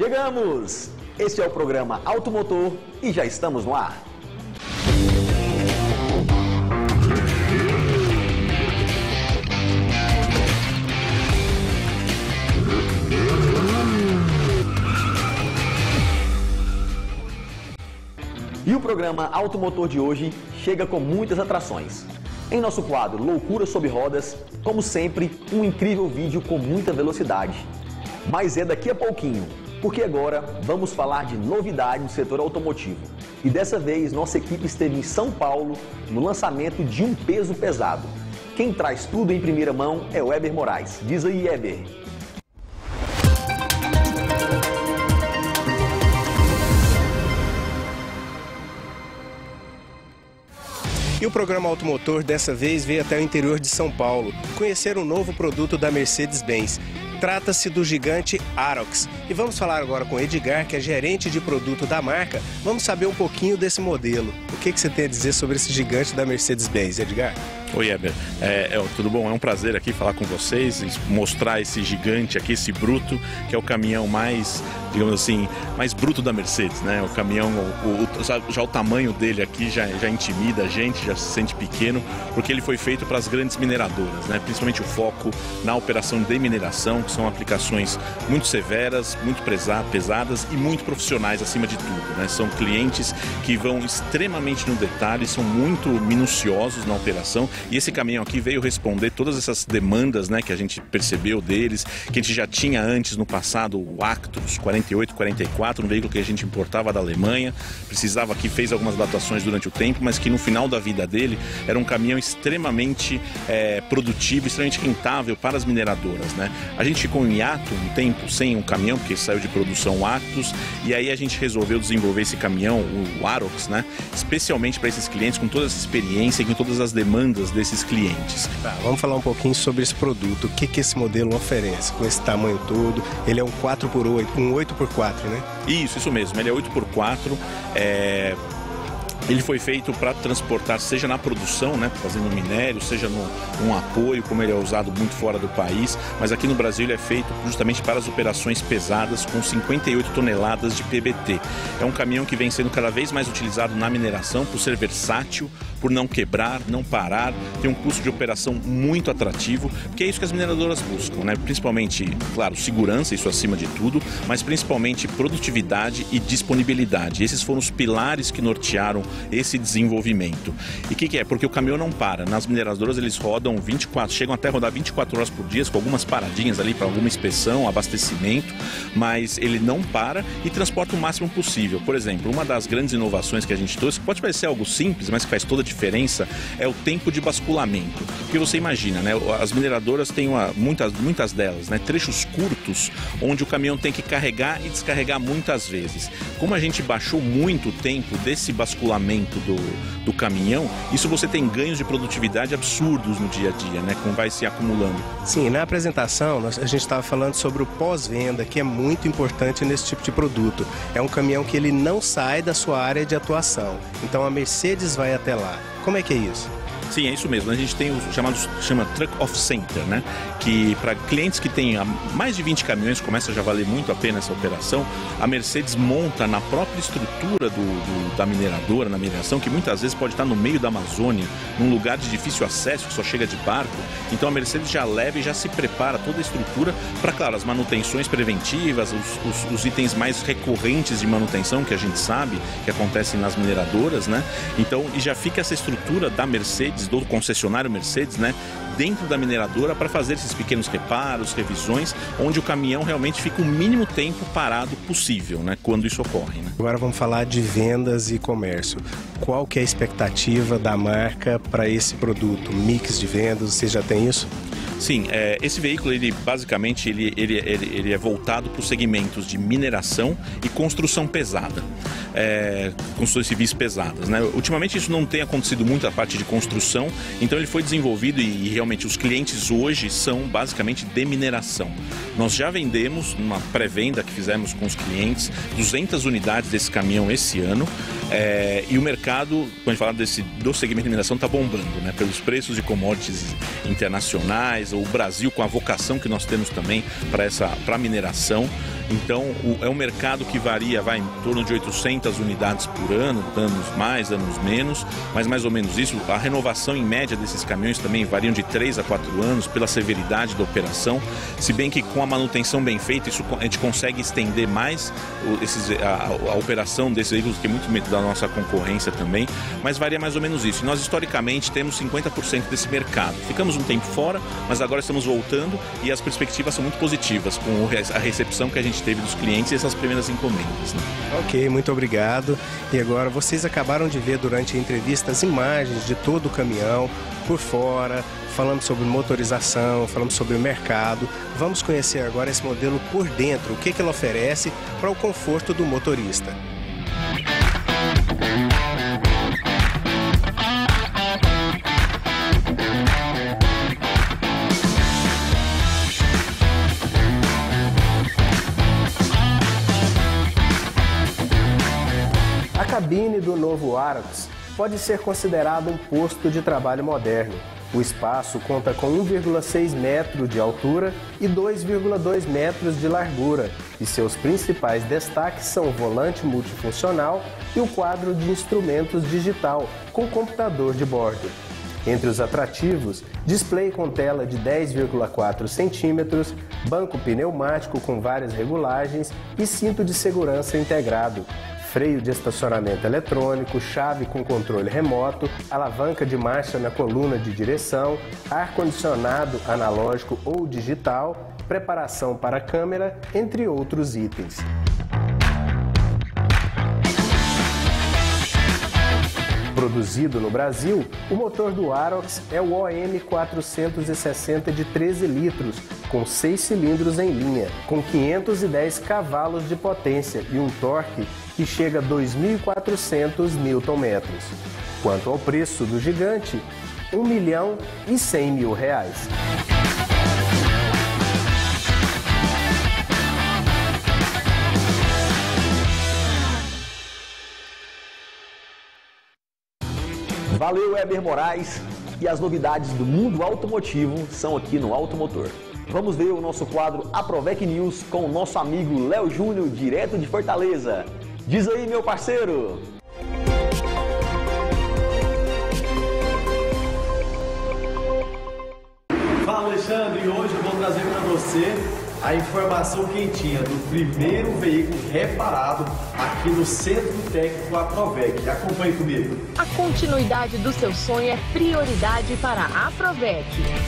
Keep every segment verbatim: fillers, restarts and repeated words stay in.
Chegamos! Este é o programa Automotor e já estamos no ar. E o programa Automotor de hoje chega com muitas atrações. Em nosso quadro Loucura sob Rodas, como sempre, um incrível vídeo com muita velocidade. Mas é daqui a pouquinho, porque agora vamos falar de novidade no setor automotivo. E dessa vez nossa equipe esteve em São Paulo no lançamento de um peso pesado. Quem traz tudo em primeira mão é o Weber Moraes. Diz aí, Weber. E o programa Automotor dessa vez veio até o interior de São Paulo conhecer um novo produto da Mercedes-Benz. Trata-se do gigante Arocs. E vamos falar agora com Edgar, que é gerente de produto da marca. Vamos saber um pouquinho desse modelo. O que, que você tem a dizer sobre esse gigante da Mercedes-Benz, Edgar? Oi, Weber. É, é, tudo bom? É um prazer aqui falar com vocês, mostrar esse gigante aqui, esse bruto, que é o caminhão mais, digamos assim, mais bruto da Mercedes, né? O caminhão, o, o, já, já o tamanho dele aqui já, já intimida a gente, já se sente pequeno, porque ele foi feito para as grandes mineradoras, né? Principalmente o foco na operação de mineração, que são aplicações muito severas, muito pesadas e muito profissionais acima de tudo, né? São clientes que vão extremamente no detalhe, são muito minuciosos na operação. E esse caminhão aqui veio responder todas essas demandas, né, que a gente percebeu deles, que a gente já tinha antes no passado, o Actros quarenta e oito, quarenta e quatro, um veículo que a gente importava da Alemanha, precisava aqui, fez algumas adaptações durante o tempo, mas que no final da vida dele era um caminhão extremamente é, produtivo, extremamente rentável para as mineradoras, né? A gente ficou em hiato um tempo sem um caminhão, porque saiu de produção o Actros, e aí a gente resolveu desenvolver esse caminhão, o Arocs, né, especialmente para esses clientes, com toda essa experiência e com todas as demandas desses clientes. Tá, vamos falar um pouquinho sobre esse produto. O que, que esse modelo oferece com esse tamanho todo? Ele é um quatro por oito, um oito por quatro, né? Isso, isso mesmo. Ele é oito por quatro. É... Ele foi feito para transportar, seja na produção, né, fazendo minério, seja no um apoio, como ele é usado muito fora do país, mas aqui no Brasil ele é feito justamente para as operações pesadas com cinquenta e oito toneladas de P B T. É um caminhão que vem sendo cada vez mais utilizado na mineração por ser versátil, por não quebrar, não parar, tem um custo de operação muito atrativo, que é isso que as mineradoras buscam, né? Principalmente, claro, segurança, isso acima de tudo, mas principalmente produtividade e disponibilidade. Esses foram os pilares que nortearam esse desenvolvimento. E o que, que é? Porque o caminhão não para. Nas mineradoras eles rodam vinte e quatro, chegam até rodar vinte e quatro horas por dia, com algumas paradinhas ali para alguma inspeção, abastecimento, mas ele não para e transporta o máximo possível. Por exemplo, uma das grandes inovações que a gente trouxe, que pode parecer algo simples, mas que faz toda a diferença, é o tempo de basculamento. Porque você imagina, né? As mineradoras têm uma, muitas, muitas delas, né, trechos curtos, onde o caminhão tem que carregar e descarregar muitas vezes. Como a gente baixou muito o tempo desse basculamento Do, do caminhão, isso você tem ganhos de produtividade absurdos no dia a dia, né? Como vai se acumulando. Sim, na apresentação nós, a gente estava falando sobre o pós-venda, que é muito importante nesse tipo de produto. É um caminhão que ele não sai da sua área de atuação. Então a Mercedes vai até lá. Como é que é isso? Sim, é isso mesmo. A gente tem os chamados, chama Truck Off Center, né? Que para clientes que têm mais de vinte caminhões, começa a já valer muito a pena essa operação, a Mercedes monta na própria estrutura do, do, da mineradora, na mineração, que muitas vezes pode estar no meio da Amazônia, num lugar de difícil acesso, que só chega de barco. Então a Mercedes já leva e já se prepara toda a estrutura para, claro, as manutenções preventivas, os, os, os itens mais recorrentes de manutenção, que a gente sabe que acontecem nas mineradoras, né? Então, e já fica essa estrutura da Mercedes, do concessionário Mercedes, né, dentro da mineradora para fazer esses pequenos reparos, revisões, onde o caminhão realmente fica o mínimo tempo parado possível, né, quando isso ocorre, né? Agora vamos falar de vendas e comércio. Qual que é a expectativa da marca para esse produto? Mix de vendas, você já tem isso? Sim, é, esse veículo, ele basicamente ele, ele, ele, ele é voltado para os segmentos de mineração e construção pesada. É, construções civis pesadas, né? Ultimamente isso não tem acontecido muito, a parte de construção, então ele foi desenvolvido e, e realmente os clientes hoje são basicamente de mineração. Nós já vendemos, numa pré-venda que fizemos com os clientes, duzentas unidades desse caminhão esse ano, é, e o mercado, quando a gente fala desse, do segmento de mineração, está bombando, né? Pelos preços de commodities internacionais, o Brasil com a vocação que nós temos também para essa para mineração. Então, o, é um mercado que varia, vai em torno de oitocentas unidades por ano, anos mais, anos menos, mas mais ou menos isso. A renovação em média desses caminhões também variam de três a quatro anos pela severidade da operação, se bem que com a manutenção bem feita, isso a gente consegue estender mais o, esses, a, a operação desses veículos, que é muito medo da nossa concorrência também, mas varia mais ou menos isso. E nós, historicamente, temos cinquenta por cento desse mercado. Ficamos um tempo fora, mas agora estamos voltando e as perspectivas são muito positivas com a recepção que a gente teve dos clientes e essas primeiras encomendas, né? Ok, muito obrigado. E agora, vocês acabaram de ver durante a entrevista as imagens de todo o caminhão por fora, falando sobre motorização, falando sobre o mercado. Vamos conhecer agora esse modelo por dentro, o que, que ele oferece para o conforto do motorista. A cabine do novo Arocs pode ser considerado um posto de trabalho moderno. O espaço conta com um vírgula seis metros de altura e dois vírgula dois metros de largura, e seus principais destaques são o volante multifuncional e o quadro de instrumentos digital com computador de bordo. Entre os atrativos, display com tela de dez vírgula quatro centímetros, banco pneumático com várias regulagens e cinto de segurança integrado. Freio de estacionamento eletrônico, chave com controle remoto, alavanca de marcha na coluna de direção, ar-condicionado analógico ou digital, preparação para a câmera, entre outros itens. Produzido no Brasil, o motor do Arocs é o O M quatrocentos e sessenta de treze litros, com seis cilindros em linha, com quinhentos e dez cavalos de potência e um torque que chega a dois mil e quatrocentos newton-metros. Quanto ao preço do gigante, um milhão e cem mil reais. Valeu, Weber Moraes, e as novidades do mundo automotivo são aqui no Automotor. Vamos ver o nosso quadro Aprovec News com o nosso amigo Léo Júnior, direto de Fortaleza. Diz aí, meu parceiro! Fala, Alexandre, e hoje eu vou trazer para você a informação quentinha do primeiro veículo reparado aqui no Centro Técnico Aprovec. Acompanhe comigo. A continuidade do seu sonho é prioridade para a Aprovec.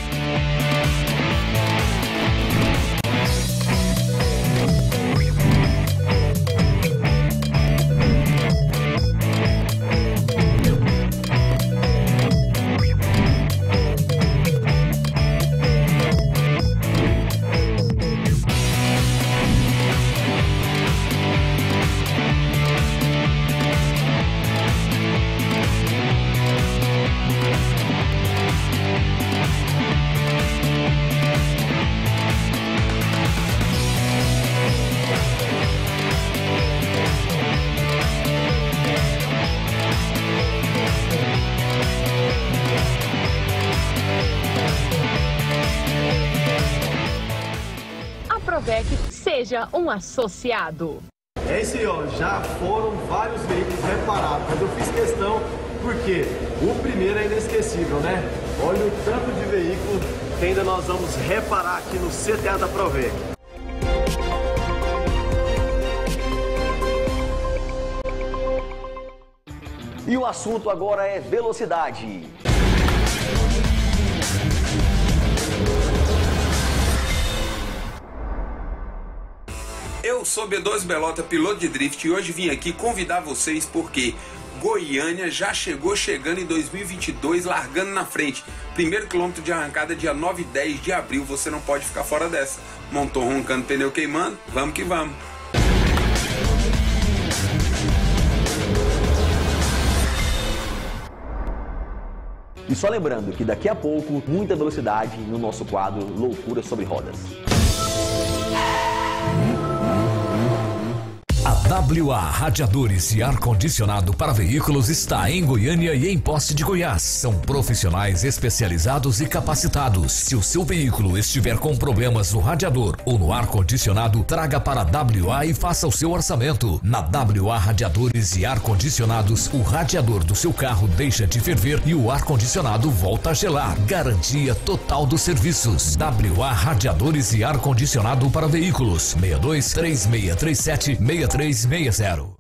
Seja um associado. É isso aí, ó, já foram vários veículos reparados, mas eu fiz questão porque o primeiro é inesquecível, né? Olha o tanto de veículo que ainda nós vamos reparar aqui no C T A da Aprovec. E o assunto agora é velocidade. Eu sou B dois Belota, piloto de drift, e hoje vim aqui convidar vocês porque Goiânia já chegou chegando em dois mil e vinte e dois, largando na frente. Primeiro quilômetro de arrancada dia nove e dez de abril, você não pode ficar fora dessa. Motor roncando, pneu queimando, vamos que vamos. E só lembrando que daqui a pouco, muita velocidade no nosso quadro Loucura sobre Rodas. W A Radiadores e Ar-Condicionado para Veículos está em Goiânia e em Posse de Goiás. São profissionais especializados e capacitados. Se o seu veículo estiver com problemas no radiador ou no ar-condicionado, traga para a W A e faça o seu orçamento. Na W A Radiadores e Ar-Condicionados, o radiador do seu carro deixa de ferver e o ar-condicionado volta a gelar. Garantia total dos serviços. W A Radiadores e Ar-Condicionado para Veículos. seis dois três seis três sete seis três seis zero.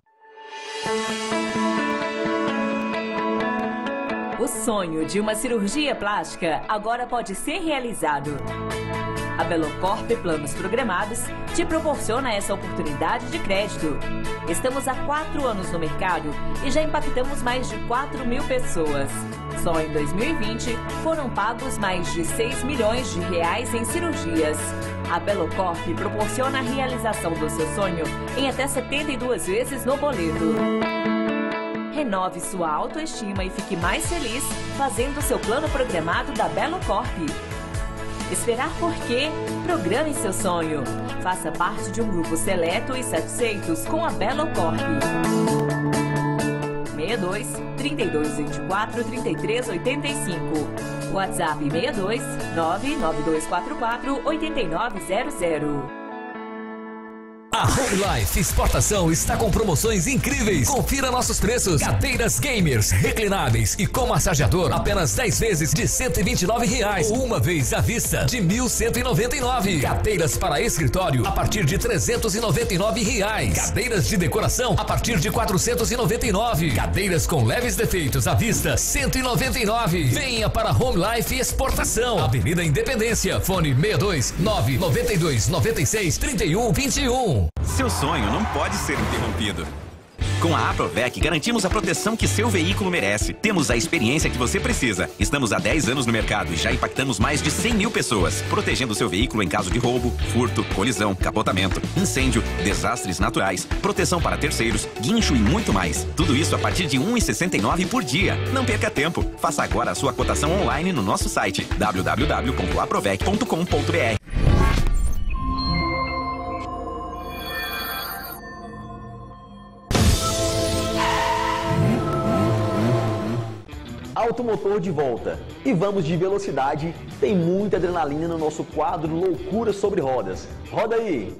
O sonho de uma cirurgia plástica agora pode ser realizado. A Belocorp Planos Programados te proporciona essa oportunidade de crédito. Estamos há quatro anos no mercado e já impactamos mais de quatro mil pessoas. Só em dois mil e vinte foram pagos mais de seis milhões de reais em cirurgias. A Belocorp proporciona a realização do seu sonho em até setenta e duas vezes no boleto. Renove sua autoestima e fique mais feliz fazendo seu plano programado da Belocorp. Esperar por quê? Programe seu sonho. Faça parte de um grupo seleto e satisfeitos com a Belocorp. seis dois, trinta e dois, vinte e quatro, trinta e três, oitenta e cinco. WhatsApp seis dois, nove nove dois quatro quatro, oito nove zero zero. A Home Life Exportação está com promoções incríveis. Confira nossos preços. Cadeiras gamers, reclináveis e com massageador, apenas dez vezes de cento e vinte e nove reais. Ou uma vez à vista de mil cento e noventa e nove. Cadeiras para escritório a partir de trezentos e noventa e nove reais. Cadeiras de decoração a partir de quatrocentos e noventa e nove. Cadeiras com leves defeitos à vista cento e noventa e nove. Venha para a Home Life Exportação. Avenida Independência. Fone seis dois nove nove dois nove seis três um dois um. Seu sonho não pode ser interrompido. Com a Aprovec, garantimos a proteção que seu veículo merece. Temos a experiência que você precisa. Estamos há dez anos no mercado e já impactamos mais de cem mil pessoas, protegendo seu veículo em caso de roubo, furto, colisão, capotamento, incêndio, desastres naturais, proteção para terceiros, guincho e muito mais. Tudo isso a partir de um real e sessenta e nove centavos por dia. Não perca tempo. Faça agora a sua cotação online no nosso site w w w ponto aprovec ponto com ponto b r. Automotor de volta. E vamos de velocidade. Tem muita adrenalina no nosso quadro Loucura sobre Rodas. Roda aí!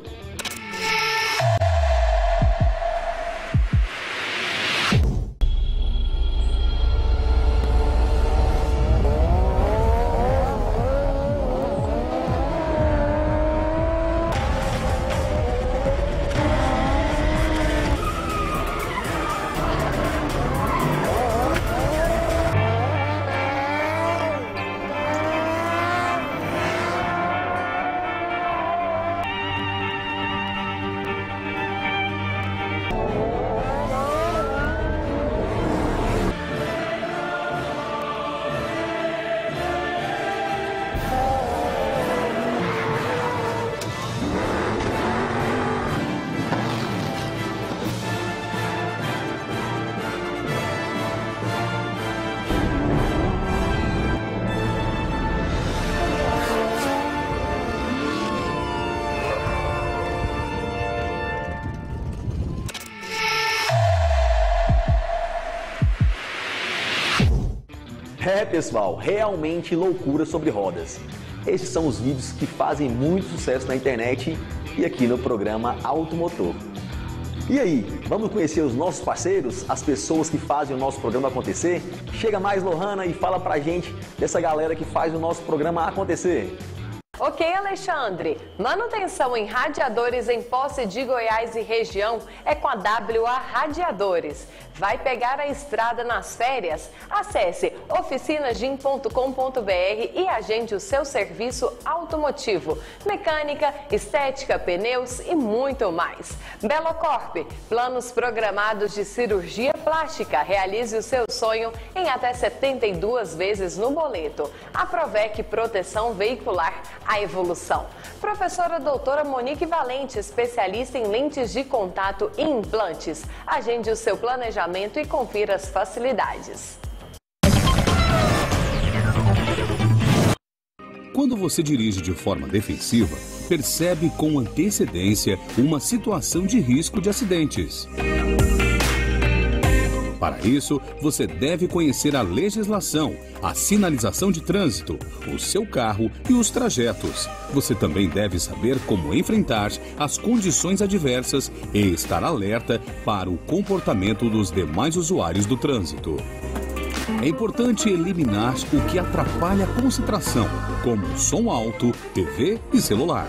É, pessoal, realmente loucura sobre rodas. Esses são os vídeos que fazem muito sucesso na internet e aqui no programa Automotor. E aí, vamos conhecer os nossos parceiros, as pessoas que fazem o nosso programa acontecer? Chega mais, Lohana, e fala pra gente dessa galera que faz o nosso programa acontecer. Ok, Alexandre. Manutenção em radiadores em Posse de Goiás e região é com a W A Radiadores. Vai pegar a estrada nas férias? Acesse oficinagim ponto com ponto b r e agende o seu serviço automotivo, mecânica, estética, pneus e muito mais. Belocorp, planos programados de cirurgia plástica. Realize o seu sonho em até setenta e duas vezes no boleto. Aprovec Proteção Veicular. A evolução. Professora doutora Monique Valente, especialista em lentes de contato e implantes. Agende o seu planejamento e confira as facilidades. Quando você dirige de forma defensiva, percebe com antecedência uma situação de risco de acidentes. Para isso, você deve conhecer a legislação, a sinalização de trânsito, o seu carro e os trajetos. Você também deve saber como enfrentar as condições adversas e estar alerta para o comportamento dos demais usuários do trânsito. É importante eliminar o que atrapalha a concentração, como som alto, T V e celular.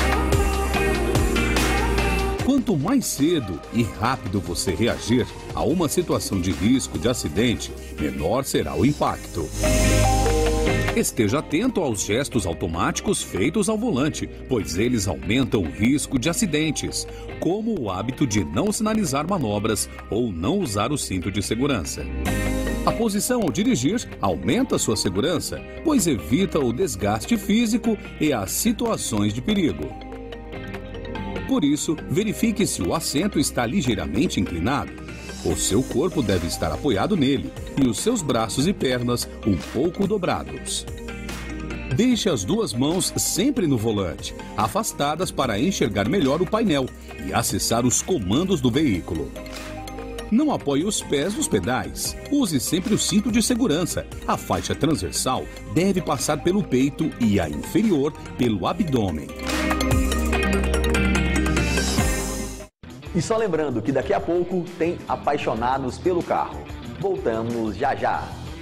Quanto mais cedo e rápido você reagir a uma situação de risco de acidente, menor será o impacto. Esteja atento aos gestos automáticos feitos ao volante, pois eles aumentam o risco de acidentes, como o hábito de não sinalizar manobras ou não usar o cinto de segurança. A posição ao dirigir aumenta sua segurança, pois evita o desgaste físico e as situações de perigo. Por isso, verifique se o assento está ligeiramente inclinado. O seu corpo deve estar apoiado nele e os seus braços e pernas um pouco dobrados. Deixe as duas mãos sempre no volante, afastadas para enxergar melhor o painel e acessar os comandos do veículo. Não apoie os pés nos pedais. Use sempre o cinto de segurança. A faixa transversal deve passar pelo peito e a inferior pelo abdômen. E só lembrando que daqui a pouco tem Apaixonados pelo Carro. Voltamos já já.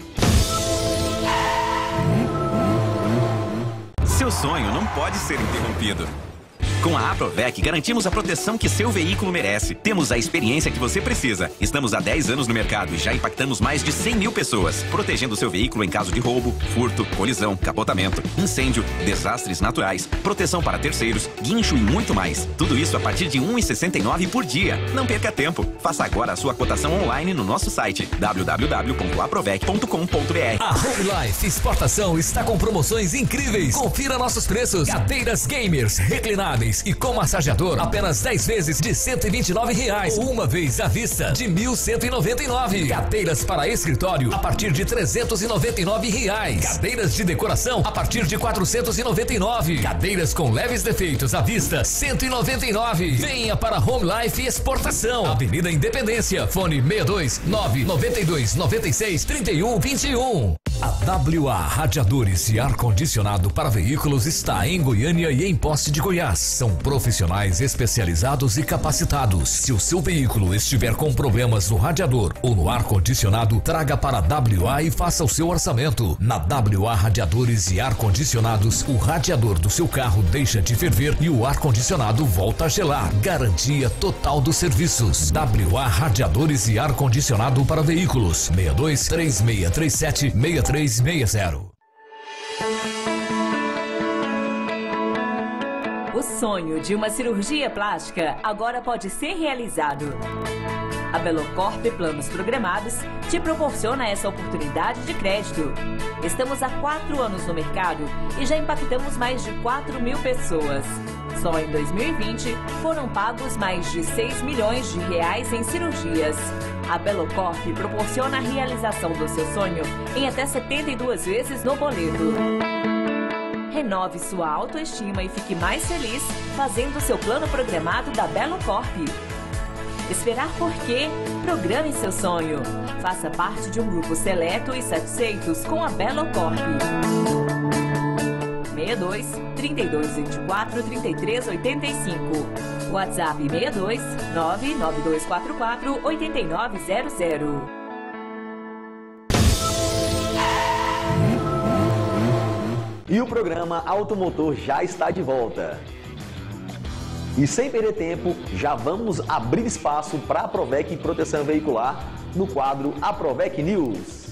Seu sonho não pode ser interrompido. Com a Aprovec, garantimos a proteção que seu veículo merece. Temos a experiência que você precisa. Estamos há dez anos no mercado e já impactamos mais de cem mil pessoas, protegendo seu veículo em caso de roubo, furto, colisão, capotamento, incêndio, desastres naturais, proteção para terceiros, guincho e muito mais. Tudo isso a partir de um real e sessenta e nove centavos por dia. Não perca tempo. Faça agora a sua cotação online no nosso site w w w ponto aprovec ponto com ponto b r. A Home Life Exportação está com promoções incríveis. Confira nossos preços. Cadeiras gamers reclináveis e com massageador, apenas dez vezes de cento e vinte e nove reais. Ou uma vez à vista de mil cento e noventa e nove. Cadeiras para escritório a partir de trezentos e noventa e nove reais. Cadeiras de decoração a partir de quatrocentos e noventa e nove. Cadeiras com leves defeitos à vista cento e noventa e nove. Venha para Home Life Exportação. Avenida Independência. Fone seis dois nove nove dois nove seis três um dois um. A W A Radiadores e Ar-Condicionado para Veículos está em Goiânia e em Posse de Goiás. São profissionais especializados e capacitados. Se o seu veículo estiver com problemas no radiador ou no ar-condicionado, traga para a W A e faça o seu orçamento. Na W A Radiadores e Ar-Condicionados, o radiador do seu carro deixa de ferver e o ar-condicionado volta a gelar. Garantia total dos serviços. W A Radiadores e Ar-Condicionado para Veículos. seis dois três seis três sete seis três seis zero. O sonho de uma cirurgia plástica agora pode ser realizado. A Belocorp Planos Programados te proporciona essa oportunidade de crédito. Estamos há quatro anos no mercado e já impactamos mais de quatro mil pessoas. Só em dois mil e vinte foram pagos mais de seis milhões de reais em cirurgias. A Belocorp proporciona a realização do seu sonho em até setenta e duas vezes no boleto. Renove sua autoestima e fique mais feliz fazendo seu plano programado da Belocorp. Esperar por quê? Programe seu sonho. Faça parte de um grupo seleto e satisfeitos com a Belocorp. seis dois, trinta e dois, vinte e quatro, trinta e três, oitenta e cinco. WhatsApp seis dois nove nove dois quatro quatro oito nove zero zero. E o programa Automotor já está de volta. E sem perder tempo, já vamos abrir espaço para a Aprovec Proteção Veicular no quadro Aprovec News.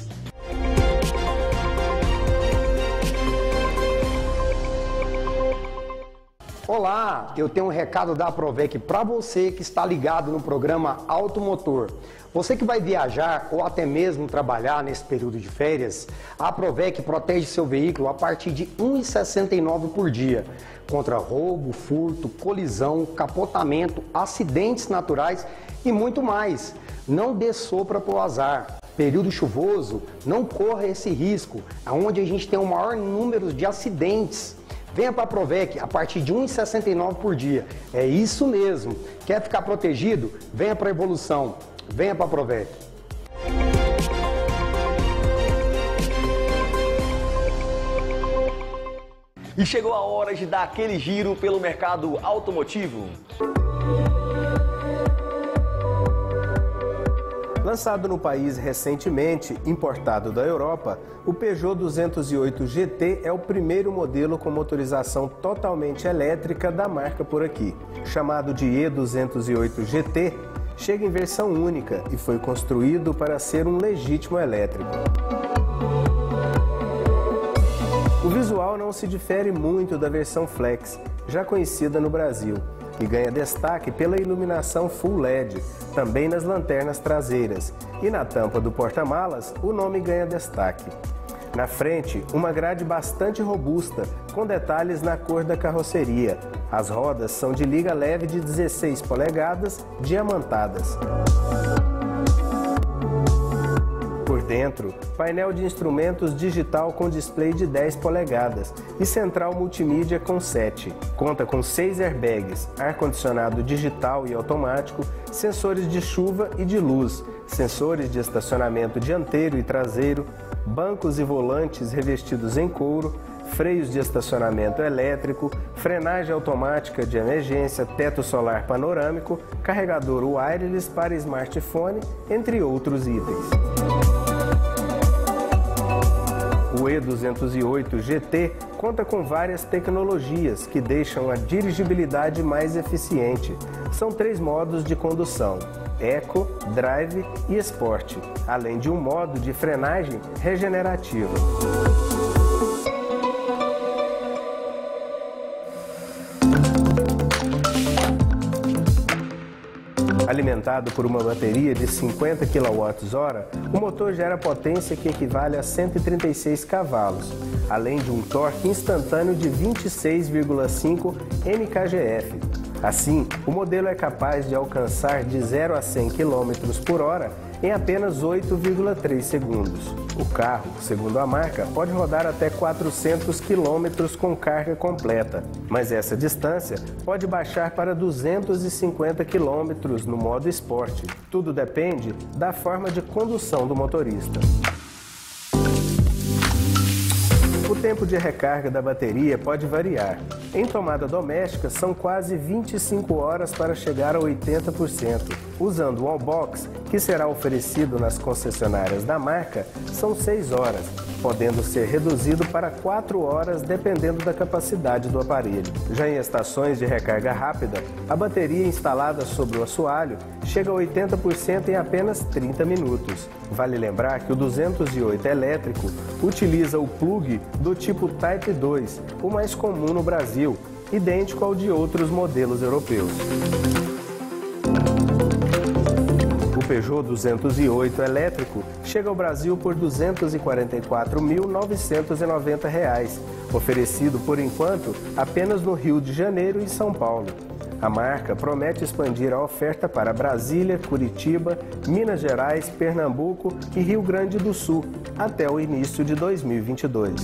Olá, eu tenho um recado da Aprovec para você que está ligado no programa Automotor. Você que vai viajar ou até mesmo trabalhar nesse período de férias, a Aprovec protege seu veículo a partir de um real e sessenta e nove centavos por dia, contra roubo, furto, colisão, capotamento, acidentes naturais e muito mais. Não dê sopra pro azar. Período chuvoso, não corra esse risco, onde a gente tem o maior número de acidentes. Venha para a Provec a partir de um real e sessenta e nove centavos por dia. É isso mesmo. Quer ficar protegido? Venha para a Evolução. Venha para a Provec. E chegou a hora de dar aquele giro pelo mercado automotivo. Lançado no país recentemente, importado da Europa, o Peugeot duzentos e oito G T é o primeiro modelo com motorização totalmente elétrica da marca por aqui. Chamado de E duzentos e oito G T, chega em versão única e foi construído para ser um legítimo elétrico. O visual não se difere muito da versão Flex, já conhecida no Brasil, e ganha destaque pela iluminação Full L E D, também nas lanternas traseiras, e na tampa do porta-malas o nome ganha destaque. Na frente, uma grade bastante robusta, com detalhes na cor da carroceria. As rodas são de liga leve de dezesseis polegadas, diamantadas. Por dentro, painel de instrumentos digital com display de dez polegadas e central multimídia com sete. Conta com seis airbags, ar-condicionado digital e automático, sensores de chuva e de luz, sensores de estacionamento dianteiro e traseiro, bancos e volantes revestidos em couro, freios de estacionamento elétrico, frenagem automática de emergência, teto solar panorâmico, carregador wireless para smartphone, entre outros itens. O E duzentos e oito G T conta com várias tecnologias que deixam a dirigibilidade mais eficiente. São três modos de condução: Eco, Drive e Sport, além de um modo de frenagem regenerativa. Alimentado por uma bateria de cinquenta quilowatt-hora, o motor gera potência que equivale a cento e trinta e seis cavalos, além de um torque instantâneo de vinte e seis vírgula cinco N K G F. Assim, o modelo é capaz de alcançar de zero a cem quilômetros por hora em apenas oito vírgula três segundos. O carro, segundo a marca, pode rodar até quatrocentos quilômetros com carga completa, mas essa distância pode baixar para duzentos e cinquenta quilômetros no modo esporte. Tudo depende da forma de condução do motorista. O tempo de recarga da bateria pode variar. Em tomada doméstica, são quase vinte e cinco horas para chegar a oitenta por cento. Usando o Wallbox, que será oferecido nas concessionárias da marca, são seis horas, podendo ser reduzido para quatro horas dependendo da capacidade do aparelho. Já em estações de recarga rápida, a bateria instalada sobre o assoalho chega a oitenta por cento em apenas trinta minutos. Vale lembrar que o duzentos e oito elétrico utiliza o plug do tipo Type dois, o mais comum no Brasil, idêntico ao de outros modelos europeus. O Peugeot duzentos e oito elétrico chega ao Brasil por duzentos e quarenta e quatro mil novecentos e noventa reais, oferecido por enquanto apenas no Rio de Janeiro e São Paulo. A marca promete expandir a oferta para Brasília, Curitiba, Minas Gerais, Pernambuco e Rio Grande do Sul até o início de dois mil e vinte e dois.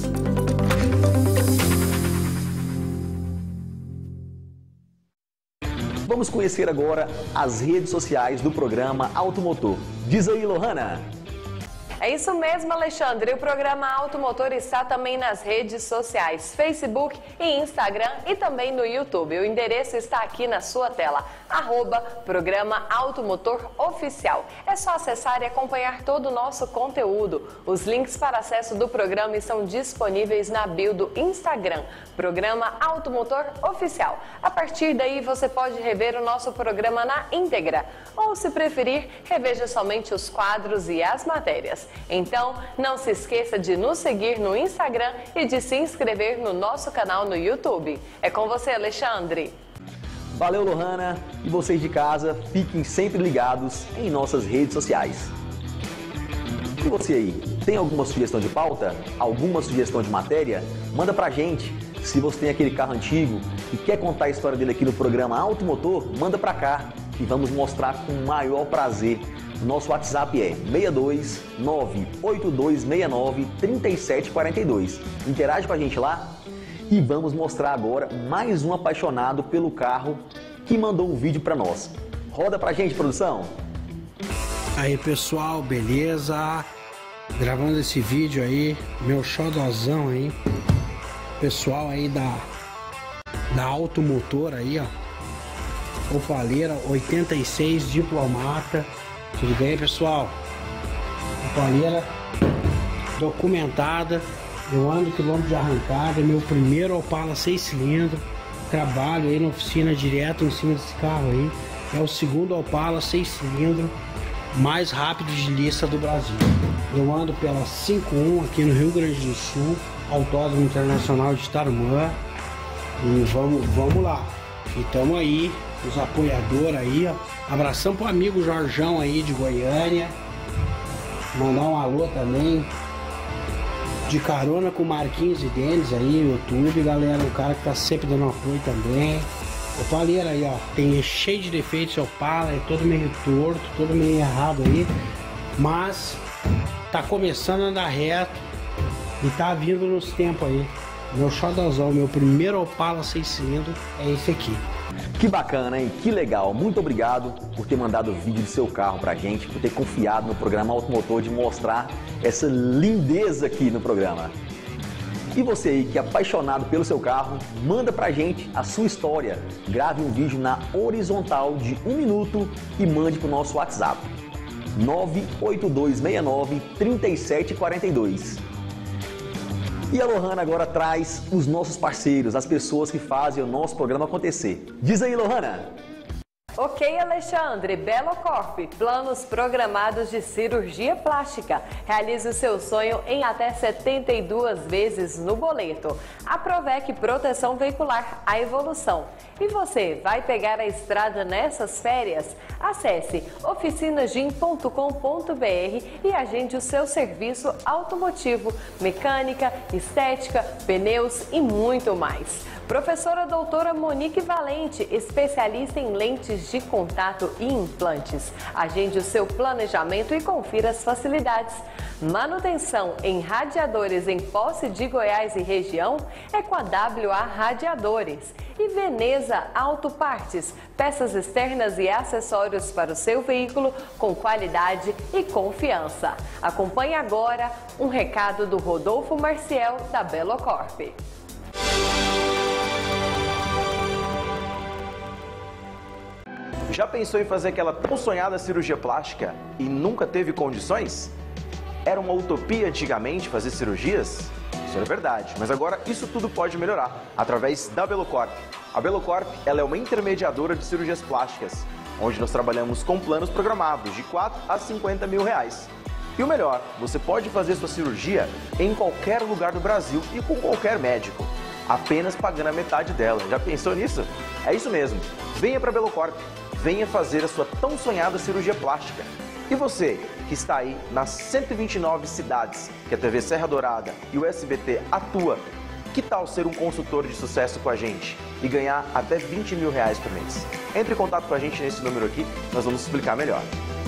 Vamos conhecer agora as redes sociais do programa Automotor. Diz aí, Lohana. É isso mesmo, Alexandre. O programa Automotor está também nas redes sociais, Facebook e Instagram e também no YouTube. O endereço está aqui na sua tela, arroba Programa Automotor Oficial. É só acessar e acompanhar todo o nosso conteúdo. Os links para acesso do programa estão disponíveis na bio do Instagram, Programa Automotor Oficial. A partir daí você pode rever o nosso programa na íntegra ou, se preferir, reveja somente os quadros e as matérias. Então, não se esqueça de nos seguir no Instagram e de se inscrever no nosso canal no YouTube. É com você, Alexandre. Valeu, Lohana. E vocês de casa, fiquem sempre ligados em nossas redes sociais. E você aí, tem alguma sugestão de pauta? Alguma sugestão de matéria? Manda pra gente. Se você tem aquele carro antigo e quer contar a história dele aqui no programa Automotor, manda pra cá e vamos mostrar com o maior prazer. Nosso WhatsApp é seis dois nove oito dois seis nove três sete quatro dois. Interage com a gente lá. E vamos mostrar agora mais um apaixonado pelo carro que mandou um vídeo para nós. Roda pra gente, produção! Aí pessoal, beleza? Gravando esse vídeo aí, meu xodozão aí. Pessoal aí da, da Automotor aí, ó. Opaleira oitenta e seis Diplomata. Tudo bem, pessoal? Opaleira documentada. Eu ando quilômetro de arrancada. Meu primeiro Opala seis cilindros. Trabalho aí na oficina direto em cima desse carro aí. É o segundo Opala seis cilindros mais rápido de lista do Brasil. Eu ando pela cinco um aqui no Rio Grande do Sul, Autódromo Internacional de Tarumã. E vamos, vamos lá. E tamo aí, os apoiadores aí, ó. Abração pro amigo Jorjão aí de Goiânia. Mandar um alô também. De carona com Marquinhos e Denis aí no YouTube, galera. O cara que tá sempre dando apoio também. Opaleira aí, ó, tem cheio de defeitos, seu Opala, é todo meio torto, todo meio errado aí, mas tá começando a andar reto e tá vindo nos tempos aí. Meu xodozão, meu primeiro Opala seis cilindros é esse aqui. Que bacana, hein? Que legal. Muito obrigado por ter mandado o vídeo do seu carro pra gente, por ter confiado no programa Automotor de mostrar essa lindeza aqui no programa. E você aí que é apaixonado pelo seu carro, manda pra gente a sua história. Grave um vídeo na horizontal de um minuto e mande pro nosso WhatsApp. nove oito dois seis nove, três sete quatro dois. E a Lohana agora traz os nossos parceiros, as pessoas que fazem o nosso programa acontecer. Diz aí, Lohana! Ok, Alexandre, Belocorp, planos programados de cirurgia plástica. Realize o seu sonho em até setenta e duas vezes no boleto. Aprovec Proteção Veicular, a evolução. E você vai pegar a estrada nessas férias? Acesse oficinagim ponto com ponto br e agende o seu serviço automotivo, mecânica, estética, pneus e muito mais. Professora doutora Monique Valente, especialista em lentes de contato e implantes. Agende o seu planejamento e confira as facilidades. Manutenção em radiadores em Posse de Goiás e região é com a W A Radiadores. E Veneza Autopartes, peças externas e acessórios para o seu veículo com qualidade e confiança. Acompanhe agora um recado do Rodolfo Marciel da Belocorp. Já pensou em fazer aquela tão sonhada cirurgia plástica e nunca teve condições? Era uma utopia antigamente fazer cirurgias? Isso era verdade, mas agora isso tudo pode melhorar através da Belocorp. A Belocorp ela é uma intermediadora de cirurgias plásticas, onde nós trabalhamos com planos programados de quatro a cinquenta mil reais. E o melhor, você pode fazer sua cirurgia em qualquer lugar do Brasil e com qualquer médico, apenas pagando a metade dela. Já pensou nisso? É isso mesmo. Venha para a Belocorp. Venha fazer a sua tão sonhada cirurgia plástica. E você, que está aí nas cento e vinte e nove cidades que a T V Serra Dourada e o S B T atua, que tal ser um consultor de sucesso com a gente e ganhar até vinte mil reais por mês? Entre em contato com a gente nesse número aqui, nós vamos explicar melhor.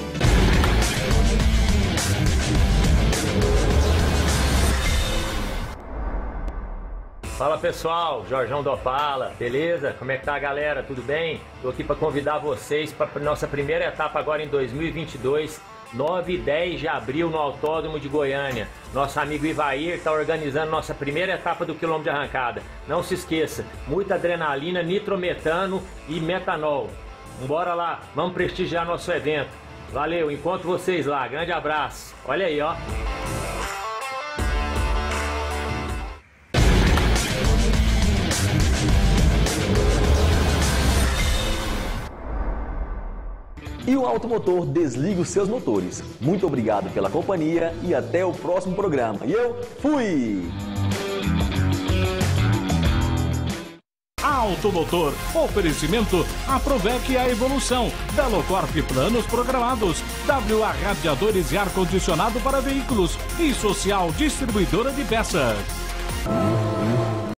Fala pessoal, Jorjão do Opala, beleza? Como é que tá a galera? Tudo bem? Tô aqui para convidar vocês para nossa primeira etapa agora em dois mil e vinte e dois, nove e dez de abril no Autódromo de Goiânia. Nosso amigo Ivair está organizando nossa primeira etapa do quilômetro de arrancada. Não se esqueça, muita adrenalina, nitrometano e metanol. Bora lá, vamos prestigiar nosso evento. Valeu, encontro vocês lá, grande abraço. Olha aí, ó. E o Automotor desliga os seus motores. Muito obrigado pela companhia e até o próximo programa. E eu fui! Automotor, oferecimento, Aprovec a evolução, Belocorp planos programados, W A Radiadores e ar-condicionado para veículos e Social Distribuidora de Peças.